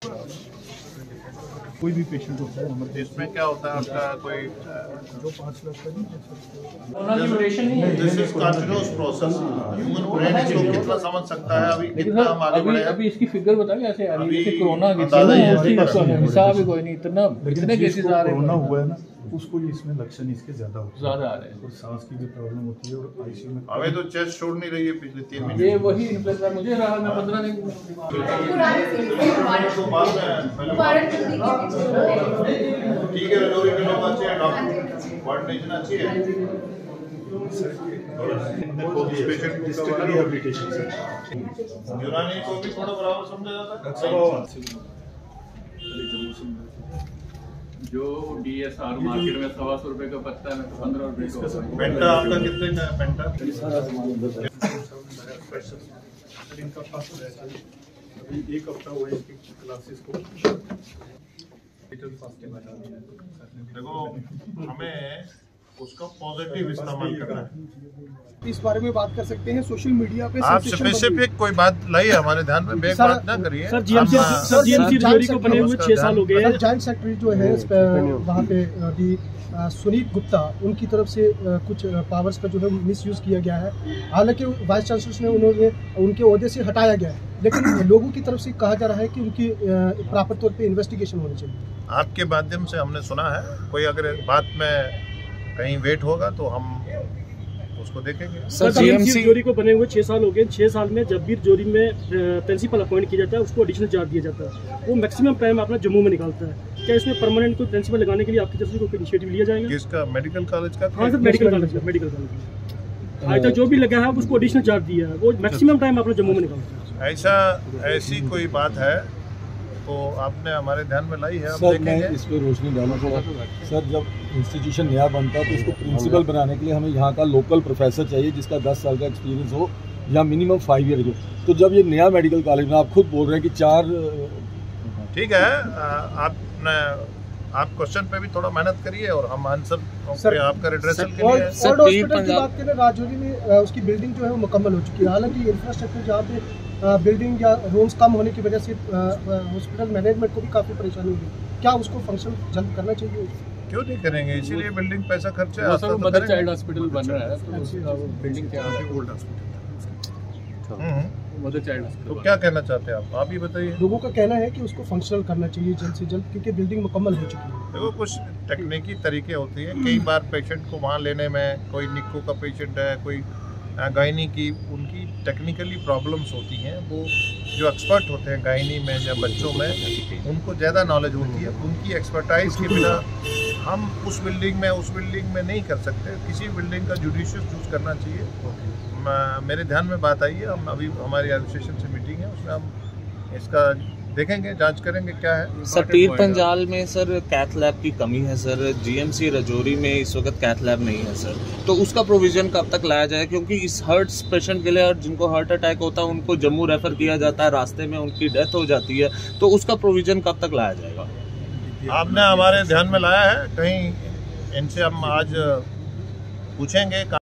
कोई भी पेशेंट होता है हमारे इसमें क्या होता है आपका कोई जो 5 लाख का this is continuous process. Human brain इसको कितना समझ सकता है, अभी कितना हम आगे बढ़े हैं। अभी इसकी फिगर बता कैसे आ रही है? जैसे कोरोना हिसाब ही कोई नहीं, इतने केसेस आ रहे हैं। कोरोना हुआ है ना, उसको ही इसमें लक्षण इसके ज्यादा ज्यादा आ रहे हैं और सांस की भी प्रॉब्लम होती है और आईसीयू में हमें तो चेस्ट छोड़ नहीं रही है पिछले 3 महीने। ये वही इन्फ्लुएंजा मुझे रहा, मैं 15 दिन ठीक है, रजौरी के लोग अच्छे हैं, डॉक्टर कोऑर्डिनेशन अच्छी है। यूनानी को भी थोड़ा बराबर समझा जाता है। जो DSR मार्केट में 125 रुपए का पत्ता है, मैं तो 15 रुपए का। पेंटा आपका कितने का है? पेंटा अभी 1 हफ्ता हुआ है क्लासेस को। देखो, हमें उसका पॉजिटिव इस्तेमाल करना है। इस बारे में बात कर सकते हैं सोशल मीडिया पे। आप स्पेसिफिक कोई बात लाई है हमारे ध्यान में, बेक बात ना करिए। सर जीएमसी रजौरी को बने हुए 6 साल हो गए हैं। जॉइंट सेक्रेटरी जो है वहाँ पे सुनीत गुप्ता, उनकी तरफ से कुछ पावर्स का जो है मिसयूज किया गया है। हालांकि वाइस चांसलर ने उनके ओहदे से हटाया गया है, लेकिन लोगों की तरफ से कहा जा रहा है कि उनकी प्रॉपर तौर पे इन्वेस्टिगेशन होनी चाहिए। आपके माध्यम से हमने सुना है, कोई अगर बात में कहीं वेट होगा तो हम उसको देखेंगे। सर जीएमसी रजौरी को बने हुए 6 साल हो गए। 6 साल में जब भी रजौरी में प्रिंसिपल अपॉइंट किया जाता है, उसको एडिशनल चार्ज दिया जाता है। वो मैक्सिमम टाइम अपना जम्मू में निकालता है। क्या इसमें परमानेंट कोई प्रिंसिपल लगाने के लिए आपकी तरफ से कोई इनिशिएटिव लिया जाएगा? किसका? मेडिकल कॉलेज का? हाँ सर, मेडिकल कॉलेज आज तक जो भी लगा है उसको एडिशनल चार्ज दिया है। वो मैक्सिमम टाइम अपना जम्मू में निकालता है। ऐसी कोई बात है तो आपने हमारे ध्यान में लाई है। सर मैं इस पर रोशनी डालूँ थोड़ा। सर जब इंस्टीट्यूशन नया बनता है तो इसको प्रिंसिपल बनाने के लिए हमें यहाँ का लोकल प्रोफेसर चाहिए जिसका 10 साल का एक्सपीरियंस हो या मिनिमम 5 ईयर हो। तो जब ये नया मेडिकल कॉलेज में आप खुद बोल रहे हैं कि 4 ठीक है, आप क्वेश्चन पे भी थोड़ा मेहनत करिए और हम आंसर पे आपका रिड्रेसल के लिए। सर हॉस्पिटल की बात करें, रजौरी में उसकी बिल्डिंग जो है वो मुकम्मल हो चुकी है। हालांकि इंफ्रास्ट्रक्चर जहाँ पे बिल्डिंग या रूम्स कम होने की वजह से हॉस्पिटल मैनेजमेंट को भी काफ़ी परेशानी होगी। क्या उसको फंक्शन जल्द करना चाहिए? क्यों नहीं करेंगे, इसीलिए बिल्डिंग पैसा खर्चा है। सर मदर चाइल्ड हॉस्पिटल बन रहा है, तो उसका बिल्डिंग क्या है? Old hospital. Mother child hospital. तो क्या कहना चाहते हैं आप ही बताइए। लोगों का कहना है कि उसको फंक्शनल करना चाहिए जल्द से जल्द, क्योंकि बिल्डिंग मुकम्मल हो चुकी है। देखो, कुछ तकनीकी तरीके होते हैं। कई बार पेशेंट को वहाँ लेने में, कोई निक्को का पेशेंट है, कोई गायनी की, उनकी टेक्निकली प्रॉब्लम्स होती हैं। वो जो एक्सपर्ट होते हैं गायनी में या बच्चों में, उनको ज़्यादा नॉलेज होती है। उनकी एक्सपर्टाइज के बिना हम उस बिल्डिंग में नहीं कर सकते। किसी बिल्डिंग का जुडिशियस चूज करना चाहिए। मेरे ध्यान में बात आई है, हम अभी हमारी एडमिनिस्ट्रेशन से मीटिंग है, उसमें हम इसका देखेंगे, जांच करेंगे क्या है। सर पीर पंजाल में सर कैथ लैब की कमी है सर। जीएमसी रजौरी में इस वक्त कैथ लैब नहीं है सर, तो उसका प्रोविजन कब तक लाया जाए? क्योंकि इस हार्ट पेशेंट के लिए, और जिनको हार्ट अटैक होता है उनको जम्मू रेफर किया जाता है, रास्ते में उनकी डेथ हो जाती है, तो उसका प्रोविजन कब तक लाया जाएगा? आपने हमारे ध्यान में लाया है, कहीं इनसे हम आज पूछेंगे।